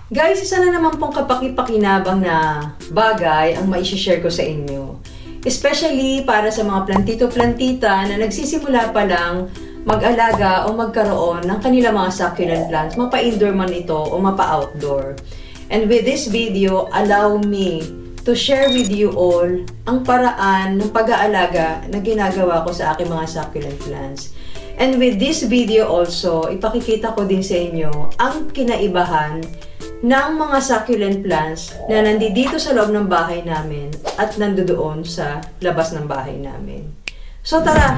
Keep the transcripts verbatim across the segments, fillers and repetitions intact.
Guys, isa na naman pong kapaki-pakinabang na bagay ang mai-share ko sa inyo. Especially para sa mga plantito-plantita na nagsisimula pa lang mag-alaga o magkaroon ng kanilang mga succulent plants, mapa-indoor man ito o mapa-outdoor. And with this video, allow me to share with you all ang paraan ng pag-aalaga na ginagawa ko sa aking mga succulent plants. And with this video also, ipakikita ko din sa inyo ang kinaibahan ng mga succulent plants na nandito sa loob ng bahay namin at nandoon sa labas ng bahay namin. So tara!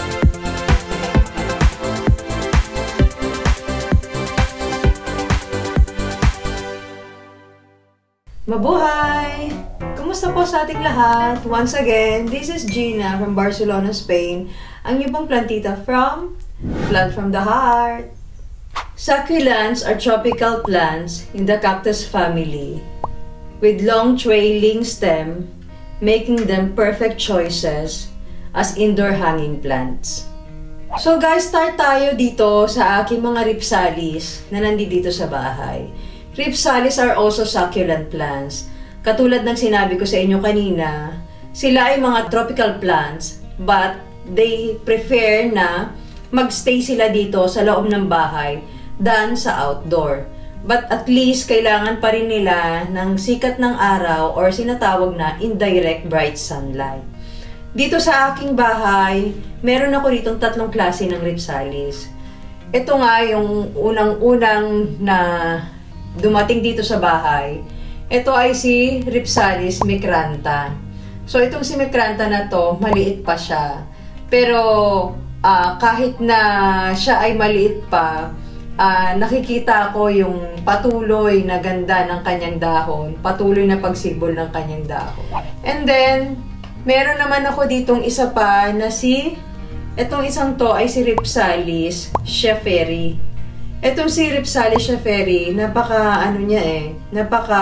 Mabuhay! Kumusta po sa ating lahat? Once again, this is Gina from Barcelona, Spain. Ang inyong plantita from Plant from the Heart. Succulents are tropical plants in the cactus family with long trailing stem, making them perfect choices as indoor hanging plants. So guys, start tayo dito sa aking mga ripsalis na nandito sa bahay. Ripsalis are also succulent plants. Katulad ng sinabi ko sa inyo kanina, sila ay mga tropical plants but they prefer na magstay sila dito sa loob ng bahay than sa outdoor. But at least, kailangan pa rin nila ng sikat ng araw or sinatawag na indirect bright sunlight. Dito sa aking bahay, meron ako ditong tatlong klase ng ripsalis. Ito nga yung unang-unang na dumating dito sa bahay. Ito ay si Ripsalis micrantha. So, itong si micrantha na to, maliit pa siya. Pero, uh, kahit na siya ay maliit pa, Uh, nakikita ko yung patuloy na ganda ng kanyang dahon, patuloy na pagsibol ng kanyang dahon. And then, meron naman ako ditong isa pa na si, etong isang to ay si Ripsalis schefferi. Etong si Ripsalis schefferi, napaka ano niya eh, napaka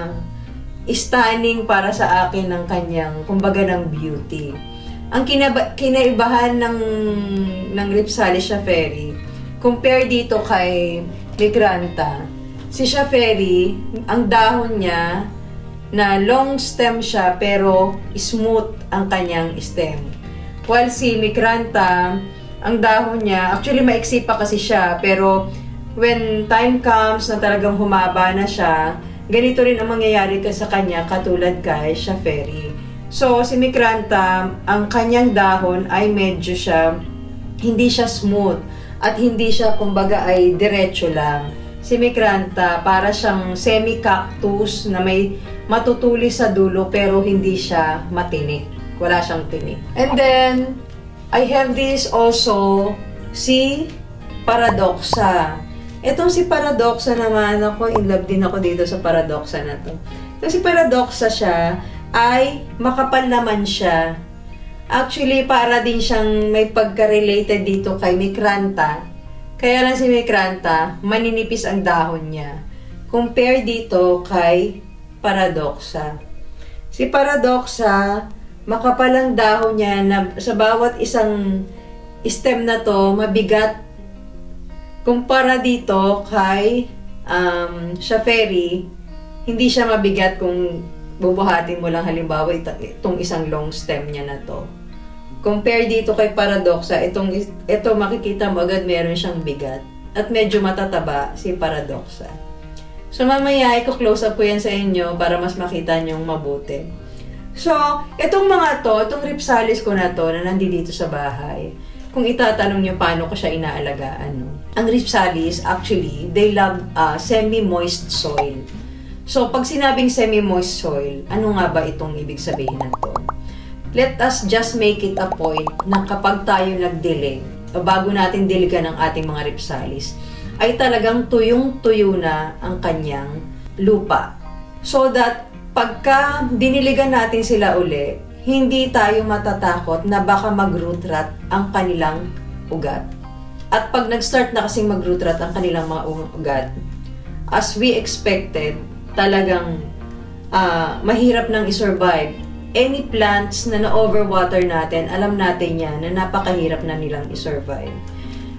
stunning para sa akin ng kanyang, kumbaga ng beauty. Ang kinaba, kinaibahan ng, ng Ripsalis schefferi, compare dito kay micrantha, si schefferi, ang dahon niya na long stem siya pero smooth ang kanyang stem. While si micrantha, ang dahon niya, actually maiksi pa kasi siya, pero when time comes na talagang humaba na siya, ganito rin ang mangyayari ka sa kanya katulad kay schefferi. So si micrantha, ang kanyang dahon ay medyo siya, hindi siya smooth. At hindi siya, kumbaga, ay diretso lang. Si micrantha, para siyang semi-cactus na may matutulis sa dulo pero hindi siya matinik. Wala siyang tinik. And then, I have this also, si Paradoxa. Itong si Paradoxa naman, ako, in love din ako dito sa Paradoxa na to. Itong si Paradoxa siya, ay makapal naman siya. Actually, para din siyang may pagka-related dito kay micrantha. Kaya lang si micrantha, maninipis ang dahon niya. Compare dito kay Paradoxa. Si Paradoxa, makapal ang dahon niya na sa bawat isang stem na to, mabigat. Kumpara dito kay um, schefferi, hindi siya mabigat kung bubuhatin mo lang halimbawa itong isang long stem niya na to. Compare dito kay Paradoxa, itong, ito makikita mo agad meron siyang bigat. At medyo matataba si Paradoxa. So mamaya, i-close up ko yan sa inyo para mas makita nyong mabuti. So, itong mga to, itong ripsalis ko na to na nandito sa bahay, kung itatanong nyo paano ko siya inaalagaan, no? Ang ripsalis, actually, they love uh, semi-moist soil. So, pag sinabing semi-moist soil, ano nga ba itong ibig sabihin na to? Let us just make it a point na kapag tayo nagdilig, o bago natin diligan ang ating mga ripsalis, ay talagang tuyong-tuyo na ang kanyang lupa. So that, pagka diniligan natin sila uli, hindi tayo matatakot na baka mag-root rot ang kanilang ugat. At pag nag-start na kasing mag-root rot ang kanilang mga ugat, as we expected, talagang uh, mahirap nang i-survive. Any plants na na-overwater natin, alam natin yan na napakahirap na nilang i-survive.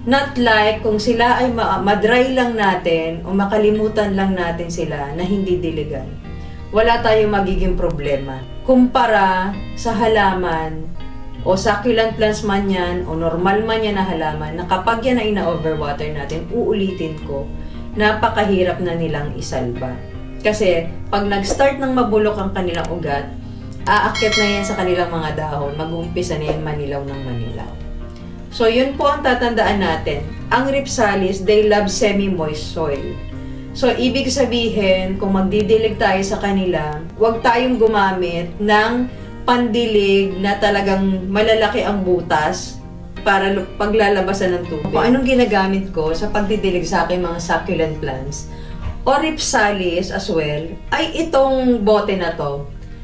Not like kung sila ay ma- madry lang natin o makalimutan lang natin sila na hindi diligan. Wala tayong magiging problema. Kumpara sa halaman o succulent plants man yan o normal man yan na halaman na kapag yan ay ina-overwater natin, uulitin ko, napakahirap na nilang isalba. Kasi pag nag-start ng mabulok ang kanilang ugat, aakyat na yan sa kanilang mga dahon, mag-uumpisa na yan manilaw ng manilaw. So, yun po ang tatandaan natin. Ang Rhipsalis, they love semi-moist soil. So, ibig sabihin, kung magdidilig tayo sa kanila, huwag tayong gumamit ng pandilig na talagang malalaki ang butas para paglalabasan ng tubig. Kung anong ginagamit ko sa pagdidilig sa aking mga succulent plants, o Rhipsalis as well, ay itong bote na to.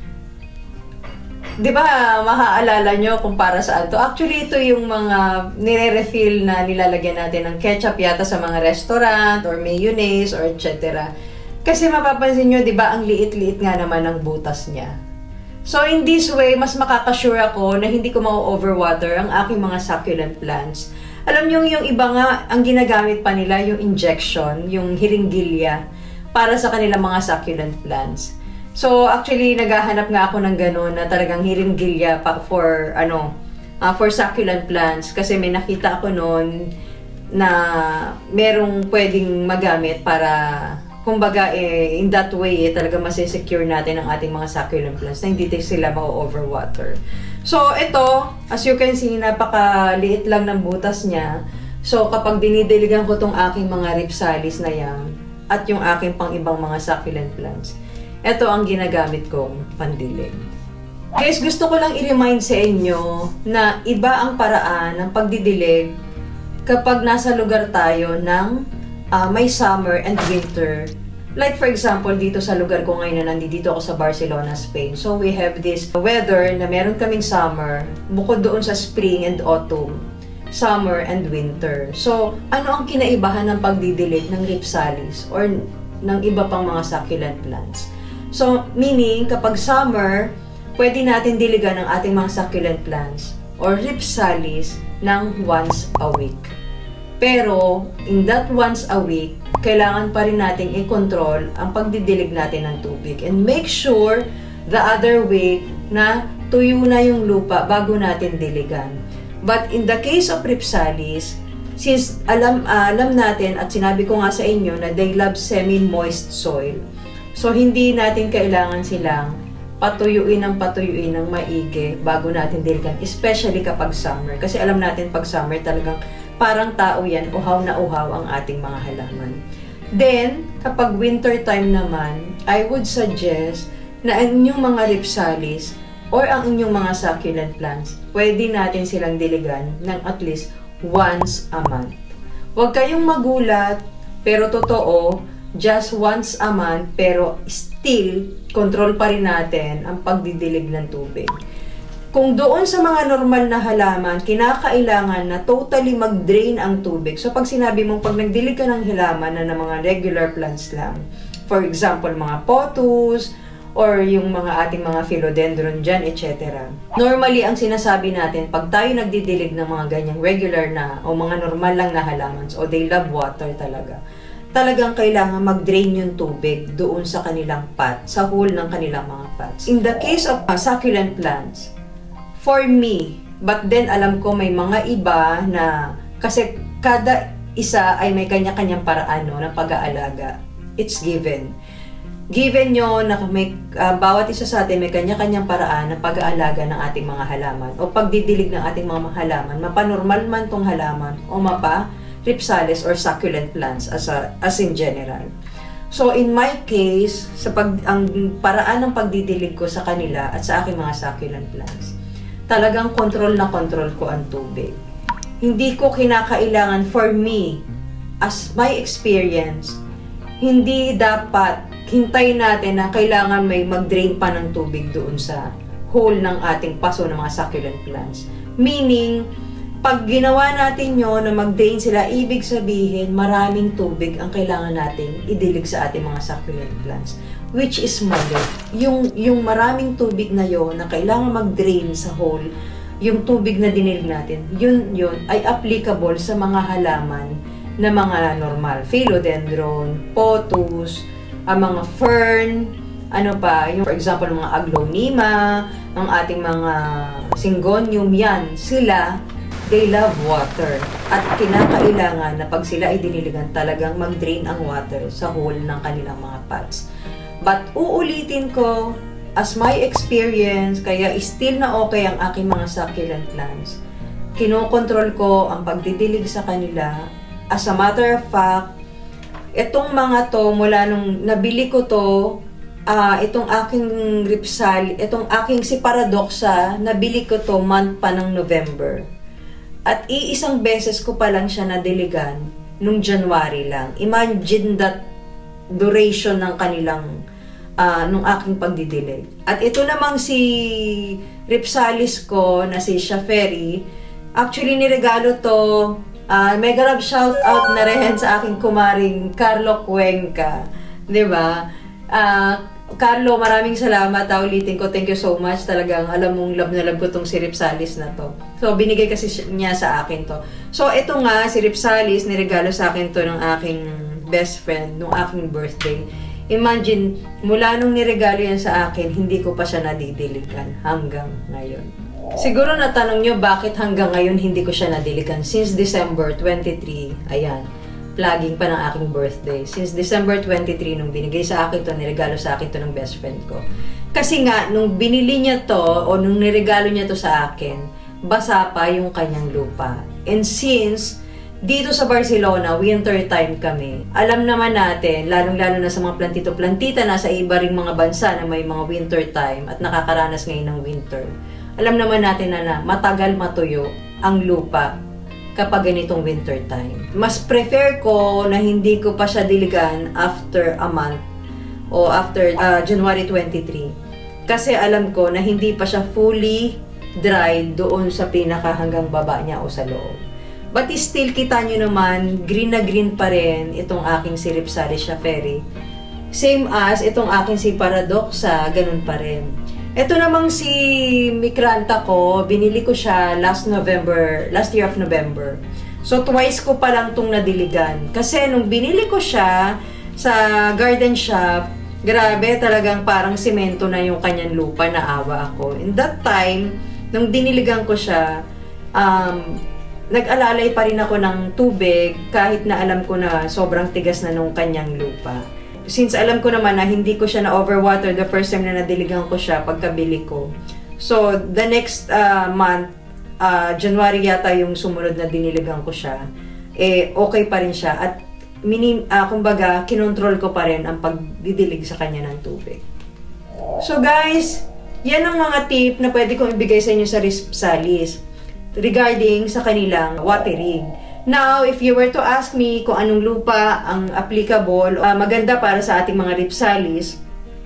Di ba, mahaalala nyo kung para saan to? Actually, ito yung mga nire-refill na nilalagyan natin ng ketchup yata sa mga restaurant or mayonnaise or et cetera. Kasi mapapansin nyo, di ba, ang liit-liit nga naman ng butas niya. So, in this way, mas makakasure ako na hindi ko ma-overwater ang aking mga succulent plants. Alam nyo, yung iba nga, ang ginagamit pa nila, yung injection, yung hiringgilya, para sa kanilang mga succulent plants. So, actually, naghahanap nga ako ng gano'n na talagang hiringgilya pa for, ano, uh, for succulent plants. Kasi may nakita ako noon na merong pwedeng magamit para, kumbaga, eh, in that way, eh, talaga masisecure natin ang ating mga succulent plants na hindi sila ma-overwater. So, ito, as you can see, napakaliit lang ng butas niya. So, kapag dinidiligan ko tong aking mga Rhipsalis na yan, at yung aking pang ibang mga succulent plants, ito ang ginagamit kong pandilig. Guys, gusto ko lang i-remind sa inyo na iba ang paraan ng pagdidilig kapag nasa lugar tayo ng uh, may summer and winter. Like for example, dito sa lugar ko ngayon na nandito ako sa Barcelona, Spain. So we have this weather na meron kaming summer, bukod doon sa spring and autumn, summer and winter. So, ano ang kinaibahan ng pagdidilig ng Rhipsalis or ng iba pang mga succulent plants? So, meaning, kapag summer, pwede natin diligan ang ating mga succulent plants or Rhipsalis ng once a week. Pero, in that once a week, kailangan pa rin natin i-control ang pagdidilig natin ng tubig. And make sure the other week na tuyo na yung lupa bago natin diligan. But in the case of Rhipsalis, since alam, uh, alam natin at sinabi ko nga sa inyo na they love semi-moist soil, so, hindi natin kailangan silang patuyuin ng patuyuin ng maigi bago natin diligan, especially kapag summer. Kasi alam natin pag summer talagang parang tao yan, uhaw na uhaw ang ating mga halaman. Then, kapag winter time naman, I would suggest na ang inyong mga Rhipsalis or ang inyong mga succulent plants, pwede natin silang diligan ng at least once a month. Huwag kayong magulat, pero totoo, just once a month, pero still, control pa rin natin ang pagdidilig ng tubig. Kung doon sa mga normal na halaman, kinakailangan na totally mag-drain ang tubig. So, pag sinabi mong pag nagdilig ka ng halaman na ng mga regular plants lang, for example, mga pothos, or yung mga ating mga philodendron dyan, et cetera. Normally, ang sinasabi natin, pag tayo nagdidilig ng mga ganyang regular na, o mga normal lang na halamans, o they love water talaga, talagang kailangan mag-drain yung tubig doon sa kanilang pot, sa hole ng kanilang mga pots. In the case of uh, succulent plants, for me, but then alam ko may mga iba na, kasi kada isa ay may kanya-kanyang paraan no, ng pag-aalaga. It's given. Given nyo na may, uh, bawat isa sa atin may kanya-kanyang paraan ng pag-aalaga ng ating mga halaman o pagdidilig ng ating mga halaman, mapanormal man tong halaman o mapa Rhipsalis or succulent plants as, a, as in general. So, in my case, sa pag, ang paraan ng pagdidilig ko sa kanila at sa aking mga succulent plants, talagang control na control ko ang tubig. Hindi ko kinakailangan, for me, as my experience, hindi dapat hintayin natin na kailangan may mag-drain pa ng tubig doon sa hole ng ating paso ng mga succulent plants. Meaning, pag ginawa natin yon na mag-drain sila, ibig sabihin maraming tubig ang kailangan nating idilig sa ating mga succulent plants. Which is mali. Yung, yung maraming tubig na yon na kailangan mag-drain sa hole yung tubig na dinilig natin, yun yun ay applicable sa mga halaman na mga normal. Philodendron, pothos, ang mga fern, ano pa, yung for example, mga aglaonema, ang ating mga syngonium, yan, sila, they love water. At kinakailangan na pag sila ay diniligan, talagang mag-drain ang water sa hole ng kanilang mga pots. But uulitin ko, as my experience, kaya still na okay ang aking mga succulent plants. Kinokontrol ko ang pagdidilig sa kanila. As a matter of fact, itong mga to, mula nung nabili ko to, uh, itong aking Ripsalis, itong aking si Paradoxa, nabili ko to month pa ng November. At iisang beses ko pa lang siya nadiligan nung January lang. Imagine that duration ng kanilang Uh, nung aking pagdidilig. At ito namang si Ripsalis ko na si Shaferi, actually niregalo to, uh, mega love shout out na rin sa aking kumaring Carlo Cuenca, di ba? Uh, Carlo, maraming salamat. Ulitin ko, thank you so much. Talagang alam mong love na love ko tong si Ripsalis na to. So, binigay kasi niya sa akin to. So, ito nga, si Ripsalis, niregalo sa akin to ng aking best friend nung aking birthday. Imagine, mula nung niregalo yan sa akin, hindi ko pa siya nadidiligan hanggang ngayon. Siguro natanong nyo bakit hanggang ngayon hindi ko siya nadiligan. Since December twenty-three, ayan, plugging pa ng aking birthday. Since December twenty-three, nung binigay sa akin to, niregalo sa akin to ng best friend ko. Kasi nga, nung binili niya to, o nung niregalo niya to sa akin, basa pa yung kanyang lupa. And since dito sa Barcelona, winter time kami. Alam naman natin, lalong-lalo na sa mga plantito-plantita, nasa iba ring mga bansa na may mga winter time at nakakaranas ngayon ng winter. Alam naman natin na, na matagal matuyo ang lupa kapag ganitong winter time. Mas prefer ko na hindi ko pa siya diligan after a month o after uh, January twenty-three. Kasi alam ko na hindi pa siya fully dried doon sa pinaka hanggang baba niya o sa loob. But still, kita nyo naman, green na green pa rin itong aking si Ripsalis Shaferi. Same as itong aking si Paradoxa, ganun pa rin. Ito namang si Micrantha ko, binili ko siya last November, last year of November. So, twice ko pa lang itong nadiligan. Kasi nung binili ko siya sa garden shop, grabe, talagang parang simento na yung kanyang lupa, naawa ako. In that time, nung diniligan ko siya, um, nag-alalay pa rin ako ng tubig kahit na alam ko na sobrang tigas na nung kanyang lupa. Since alam ko naman na hindi ko siya na-overwater the first time na nadiligan ko siya pagkabili ko. So, the next uh, month, uh, January yata yung sumunod na diniligan ko siya, eh, okay pa rin siya. At, minim, uh, kumbaga, kinontrol ko pa rin ang pagdidilig sa kanya ng tubig. So, guys, yan ang mga tip na pwede kong ibigay sa inyo sa Ripsalis regarding sa kanilang watering. Now, if you were to ask me kung anong lupa ang applicable, uh, maganda para sa ating mga Ripsalis,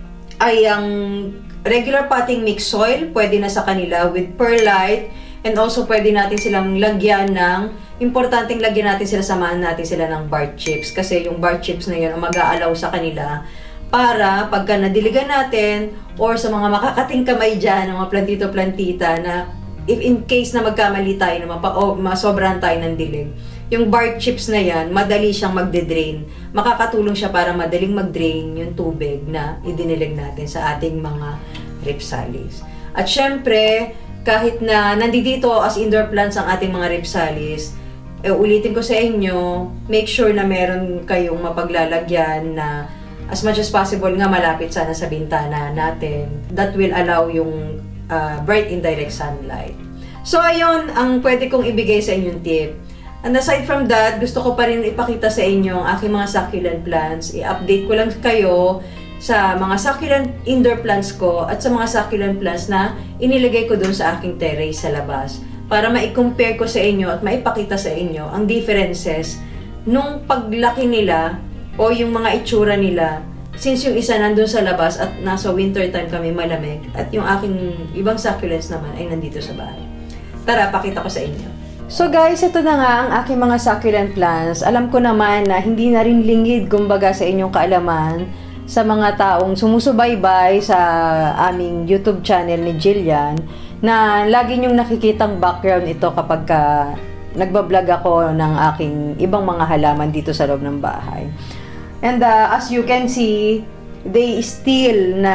ay ang regular potting mix soil, pwede na sa kanila with perlite, and also pwede natin silang lagyan ng, importanteng lagyan natin sila, samahan natin sila ng bark chips, kasi yung bark chips na yun ang mag-aalaw sa kanila para pagka nadiligan natin, or sa mga makakating kamay dyan, mga plantito-plantita na if in case na magkamali tayo, na mapa, o, masobrahan tayo ng dilig, yung bark chips na yan, madali siyang magde-drain. Makakatulong siya para madaling mag-drain yung tubig na idinilig natin sa ating mga Ripsalis. At syempre, kahit na nandito as indoor plants ang ating mga Ripsalis, eh, ulitin ko sa inyo, make sure na meron kayong mapaglalagyan na as much as possible nga malapit sana sa bintana natin. That will allow yung uh, bright indirect sunlight. So, ayun ang pwede kong ibigay sa inyong tip. And aside from that, gusto ko pa rin ipakita sa inyo ang aking mga succulent plants. I-update ko lang kayo sa mga succulent indoor plants ko at sa mga succulent plants na inilagay ko dun sa aking terrace sa labas para ma-compare ko sa inyo at maipakita sa inyo ang differences nung paglaki nila o yung mga itsura nila since yung isa nandun sa labas at nasa winter time kami malamig at yung aking ibang succulents naman ay nandito sa bahay. Tara, pakita ko sa inyo. So guys, ito na nga ang aking mga succulent plants. Alam ko naman na hindi na rin lingid kumbaga sa inyong kaalaman sa mga taong sumusubaybay sa aming YouTube channel ni Jillian na lagi niyong nakikitang background ito kapag ka nagbablog ako ng aking ibang mga halaman dito sa loob ng bahay. And uh, as you can see, they still na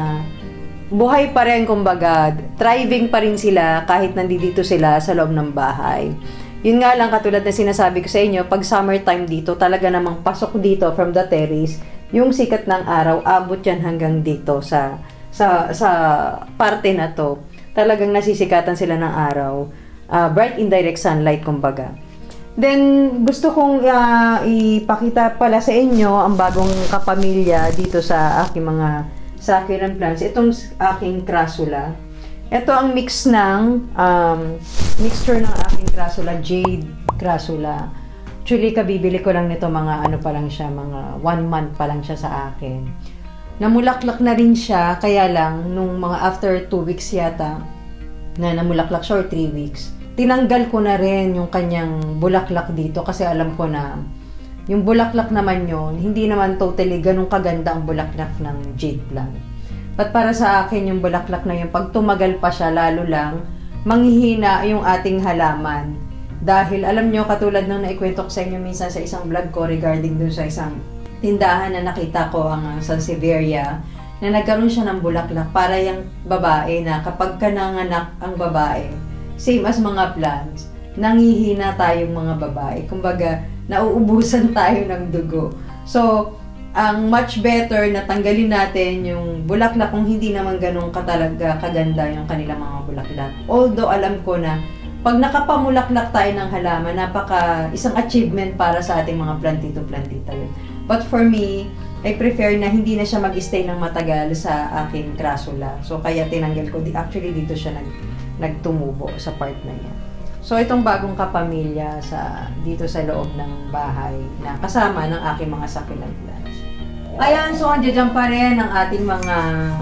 buhay pa rin, kumbaga, thriving pa rin sila kahit nandito sila sa loob ng bahay. Yun nga lang, katulad na sinasabi ko sa inyo, pag summertime dito, talaga namang pasok dito from the terrace, yung sikat ng araw, abot yan hanggang dito sa, sa, sa parte na to. Talagang nasisikatan sila ng araw. Uh, bright indirect sunlight, kumbaga. Then, gusto kong uh, ipakita pala sa inyo ang bagong kapamilya dito sa aking mga succulent plants. Itong aking crassula. Ito ang mix ng um, mixture ng aking crassula, jade crassula. Actually, kabibili ko lang nito mga ano pa lang siya, mga one month pa lang siya sa akin. Namulaklak na rin siya, kaya lang, nung mga after two weeks yata, na namulaklak siya or three weeks, tinanggal ko na rin yung kanyang bulaklak dito kasi alam ko na yung bulaklak naman yon hindi naman totally ganun kaganda ang bulaklak ng jade plant. But para sa akin, yung bulaklak na yun, pag tumagal pa siya, lalo lang, manghihina yung ating halaman. Dahil, alam nyo, katulad ng naikwento ko sa inyo minsan sa isang vlog ko regarding dun sa isang tindahan na nakita ko, ang uh, Sansevieria, na nagkaroon siya ng bulaklak para yung babae na kapag ka nanganak ang babae, same as mga plants, nanghihina tayong mga babae. Kumbaga, nauubusan tayo ng dugo. So, ang much better na tanggalin natin yung bulaklak kung hindi naman ganun katalaga kaganda yung kanilang mga bulaklak. Although, alam ko na pag nakapamulaklak tayo ng halaman, napaka isang achievement para sa ating mga plantito-plantita yun. But for me, I prefer na hindi na siya mag-stay ng matagal sa aking crassula. So, kaya tinanggal ko. Actually, dito siya nag, nagtumubo sa part na yan. So, itong bagong kapamilya sa, dito sa loob ng bahay na kasama ng aking mga succulent plants. Ayan, so andyan pa rin ang ating mga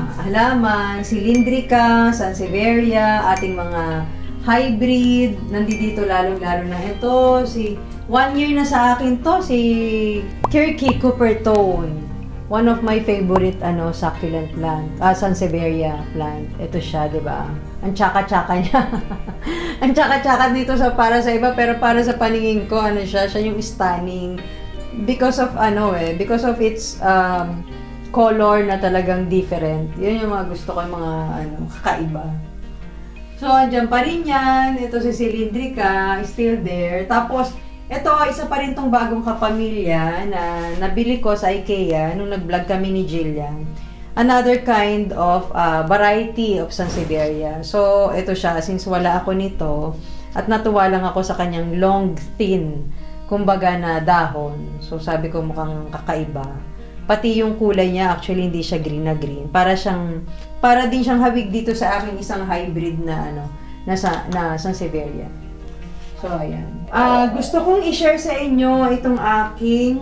halaman, Cylindrica, Sansevieria, ating mga hybrid, nandito lalong-lalo na ito, si one year na sa akin to, si Turkey Coppertone. One of my favorite ano succulent plant, ah, Sansevieria plant. Ito siya, 'di ba? Ang tsaka-tsaka niya. Ang tsaka-tsaka nito sa para sa iba, pero para sa paningin ko, ano siya, siya yung stunning because of ano eh, because of its um, color na talagang different. Yun yung mga gusto ko, yung mga ano, kakaiba. So, andyan pa rin yan. Ito si Cylindrica, still there. Tapos, ito, isa pa rin tong bagong kapamilya na nabili ko sa IKEA nung nag-vlog kami ni Jillian. Another kind of uh, variety of Sansevieria. So, ito siya. Since wala ako nito, at natuwa lang ako sa kanyang long, thin, kumbaga na dahon. So, sabi ko mukhang kakaiba. Pati yung kulay niya, actually, hindi siya green na green. Para siyang, para din siyang hawig dito sa aking isang hybrid na, ano, na, sa, na Sansevieria. So, ayan. Uh, gusto kong i-share sa inyo itong aking,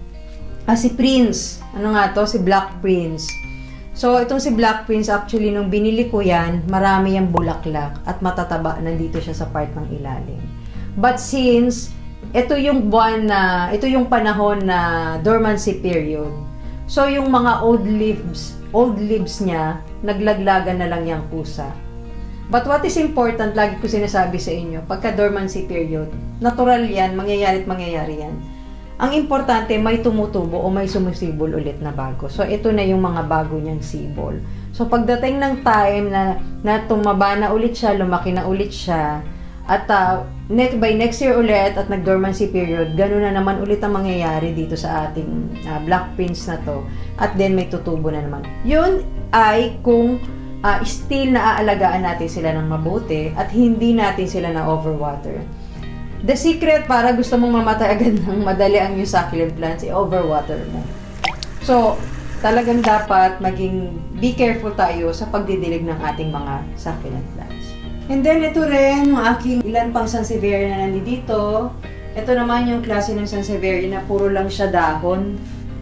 ah, si Prince. Ano nga to? Si Black Prince. So, itong si Black Prince, actually, nung binili ko yan, marami yung bulaklak at matataba nandito siya sa part ng ilalim. But since, ito yung buwan na, ito yung panahon na dormancy period. So, yung mga old leaves, old leaves niya, naglaglagan na lang yung pusa. But what is important, lagi ko sinasabi sa inyo, pagka dormancy period, natural yan, mangyayari at mangyayari yan. Ang importante, may tumutubo o may sumusibol ulit na bago. So, ito na yung mga bago niyang sibol. So, pagdating ng time na, na tumaba na ulit siya, lumaki na ulit siya, at uh, next, by next year ulit at nag-dormancy period, gano'n na naman ulit ang mangyayari dito sa ating uh, Black Prince na to. At then may tutubo na naman. Yun ay kung uh, still naaalagaan natin sila ng mabuti at hindi natin sila na overwater. The secret para gusto mong mamatay agad ng madali ang yung succulent plants, i-overwater mo. So, talagang dapat maging be careful tayo sa pagdidilig ng ating mga succulent plants. And then, ito rin, yung aking ilan pang Sansevieria na nandito. Ito naman yung klase ng Sansevieria na puro lang siya dahon.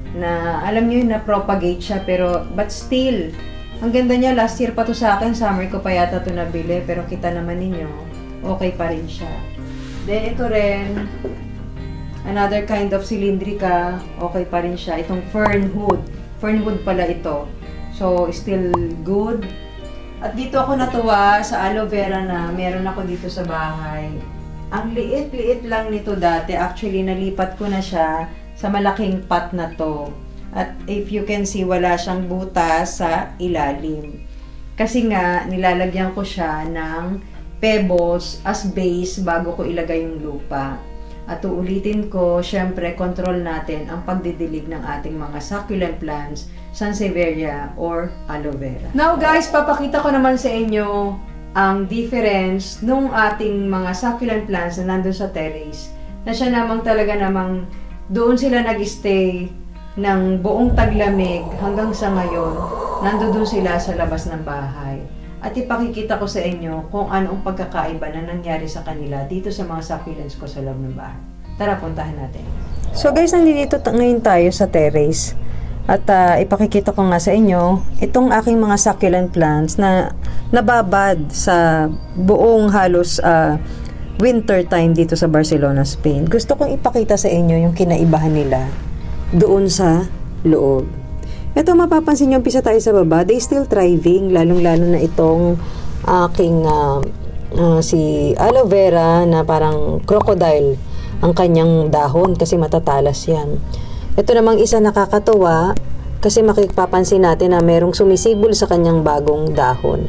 Na, alam nyo yun, na-propagate siya, pero, but still, ang ganda niya, last year pa to sa akin, summer ko pa yata to nabili, pero kita naman ninyo, okay pa rin siya. Then, ito rin, another kind of Cylindrica, okay pa rin siya. Itong Fern Hood. Fernwood pala ito. So, still good. At dito ako natuwa sa aloe vera na meron ako dito sa bahay. Ang liit-liit lang nito dati. Actually, nalipat ko na siya sa malaking pot na to. At if you can see, wala siyang butas sa ilalim. Kasi nga, nilalagyan ko siya ng pebbles as base bago ko ilagay yung lupa. At uulitin ko, syempre, control natin ang pagdidilig ng ating mga succulent plants, Sansevieria or aloe vera. Now guys, papakita ko naman sa inyo ang difference nung ating mga succulent plants na nandun sa terrace. Na siya namang talaga namang doon sila nag-stay ng buong taglamig hanggang sa ngayon. Nandoon sila sa labas ng bahay. At ipakikita ko sa inyo kung anong pagkakaiba na nangyari sa kanila dito sa mga succulents ko sa loob ng bahay. Tara, puntahan natin. So guys, nandito ngayon tayo sa terrace. At uh, ipakikita ko nga sa inyo itong aking mga succulent plants na nababad sa buong halos uh, winter time dito sa Barcelona, Spain. Gusto kong ipakita sa inyo yung kinaibahan nila doon sa loob. Ito, mapapansin nyo, umpisa tayo sa baba, they still thriving, lalong-lalo na itong aking uh, uh, si aloe vera na parang crocodile ang kanyang dahon kasi matatalas yan. Ito namang isa nakakatuwa kasi makipapansin natin na merong sumisibol sa kanyang bagong dahon.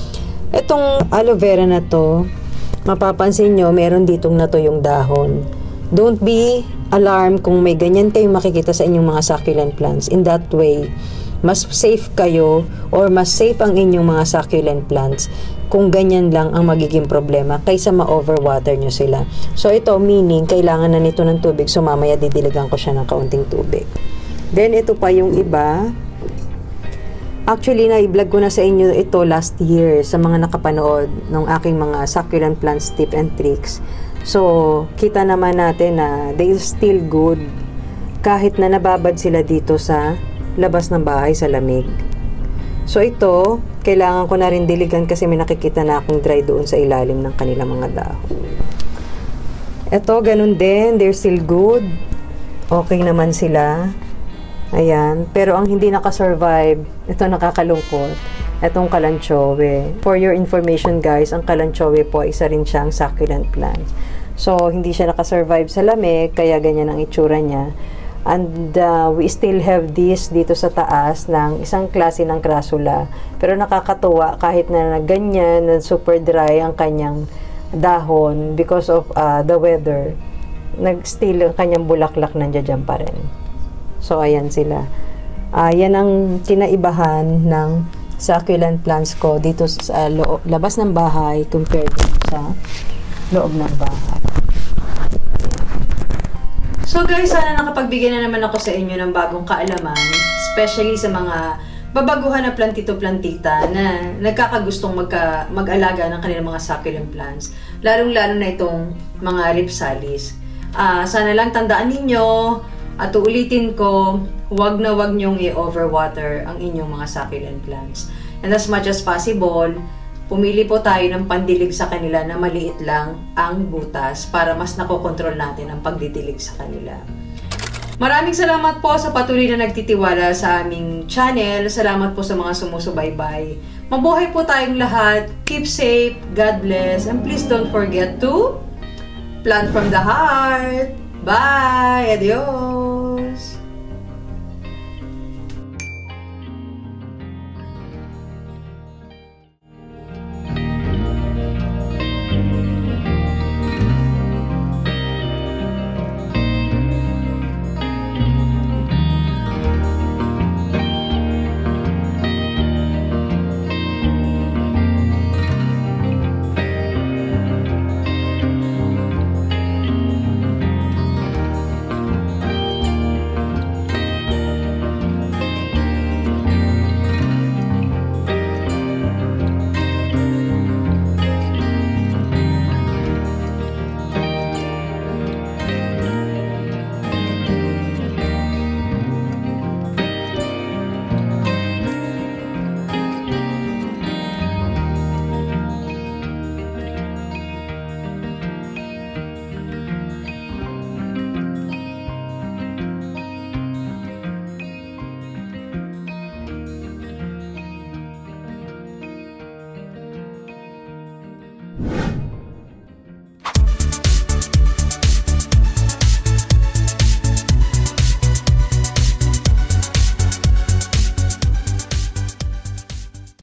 Itong aloe vera na to, mapapansin nyo, meron ditong natuyong dahon. Don't be alarmed kung may ganyan kayong makikita sa inyong mga succulent plants. In that way, mas safe kayo or mas safe ang inyong mga succulent plants kung ganyan lang ang magiging problema kaysa ma-overwater nyo sila. So ito, meaning, kailangan na nito ng tubig. So mamaya didiligan ko siya ng kaunting tubig. Then ito pa yung iba. Actually, na-vlog ko na sa inyo ito last year sa mga nakapanood ng aking mga succulent plants tip and tricks. So, kita naman natin na they still good kahit na nababad sila dito sa labas ng bahay sa lamig. So, ito, kailangan ko na rin diligan kasi may nakikita na akong dry doon sa ilalim ng kanilang mga dahon. Ito, ganun din. They're still good. Okay naman sila. Ayan. Pero ang hindi nakasurvive, ito nakakalungkot. Itong kalanchoe. For your information guys, ang kalanchoe po, isa rin siyang succulent plant. So, hindi siya nakasurvive sa lamig, kaya ganyan ang itsura niya. And uh, we still have this dito sa taas ng isang klase ng crassula. Pero nakakatuwa kahit na ganyan, na super dry ang kanyang dahon because of uh, the weather. Nag-still ang kanyang bulaklak nandiyan pa rin. So, ayan sila. Uh, yan ang kinaibahan ng succulent plants ko dito sa loob, labas ng bahay compared sa loob ng bahay. So guys, sana nakapagbigay na naman ako sa inyo ng bagong kaalaman, especially sa mga babaguhan na plantito-plantita na nagkakagustong magka, mag-alaga ng kanilang mga succulent plants, lalong-lalo na itong mga ripsalis. Uh, sana lang tandaan ninyo at uulitin ko, huwag na huwag nyong i-overwater ang inyong mga succulent plants. And as much as possible, pumili po tayo ng pandilig sa kanila na maliit lang ang butas para mas nakokontrol natin ang pagdidilig sa kanila. Maraming salamat po sa patuloy na nagtitiwala sa aming channel. Salamat po sa mga sumusubaybay. Mabuhay po tayong lahat. Keep safe. God bless. And please don't forget to plant from the heart. Bye! Adios!